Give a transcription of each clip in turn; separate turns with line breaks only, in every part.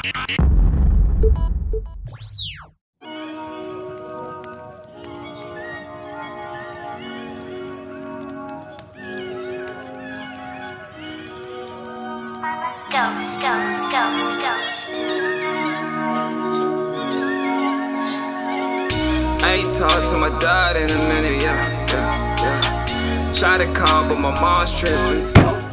Ghost, ghost, ghost, ghost.
I ain't talked to my dad in a minute, yeah. Try to call, but my mom's tripping.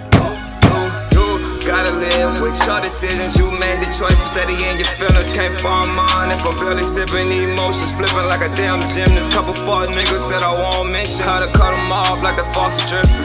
You gotta live with your decisions. You made the choice, but steady in your feelings. Can't find mine if I'm barely sipping. Emotions flipping like a damn gymnast. Couple fuck niggas that I won't mention. How to cut them off like the faucet dripping.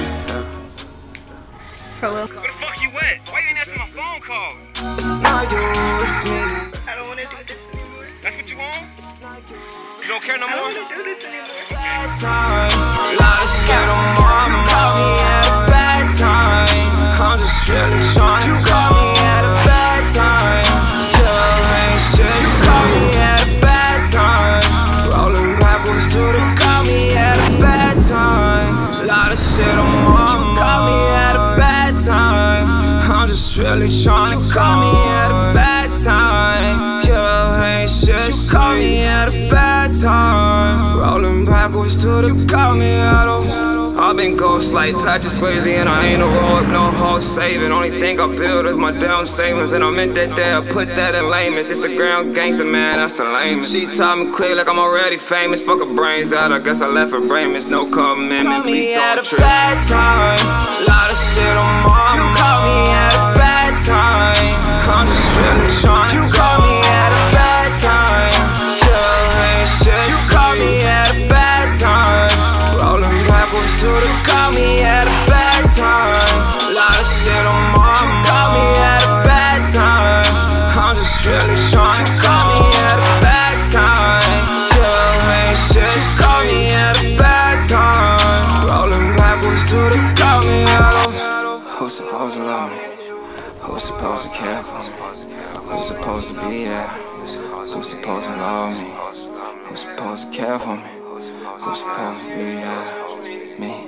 Hello?
Where the fuck you at? Why you ain't answering my phone calls?
It's not you, it's me.
I don't want to do this.
That's what you want? You don't care no more?
I don't want to do this anymore.
Bad time, lot of shit on my mind. You caught me at a bad time. I'm just really trying to call me at a bad time. Yeah, ain't shit. You caught me at a bad time. Rolling backwards to the caught me at a bad time. Lot of shit on my mind. You caught me at a bad time. I'm just really trying to call me at a bad time. Yeah, ain't shit. You caught me at a bad time. Rolling backwards to the call me at a. I've been ghost like Patrick Swayze and I ain't a road, no hoe saving. Only thing I build is my damn savings. And I meant that there, I put that in layman's. Instagram gangster, man, that's the lamest. She taught me quick like I'm already famous. Fuck her brains out, I guess I left her brainless. No commitment, please don't trip. You caught me at a bad time. Lot of shit on my mind. You caught me at a bad time. I'm just really trying to call me at a bad time. Yeah, ain't shit. You caught me at a bad time. Rolling backwards to the caught me at a bad time. Lot of shit on my mind. You caught me at a bad time. I'm just really trying to call me at a bad time. Yeah, ain't shit. You caught me at a bad time. Rolling backwards to the caught me at a. Who's supposed to love me? Who's supposed to care for me? Who's supposed to be there? Who's supposed to love me? Who's supposed to care for me? Who's supposed to be there? Me.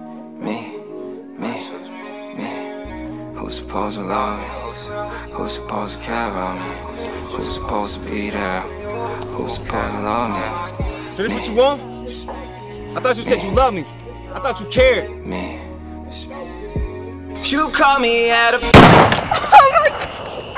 Who's supposed to love me? Who's supposed to care about me? Who's supposed to be there? Who's supposed to love me?
So this what you want? I thought you said you love me. I thought you cared.
Me. You call me at a.
Oh my God.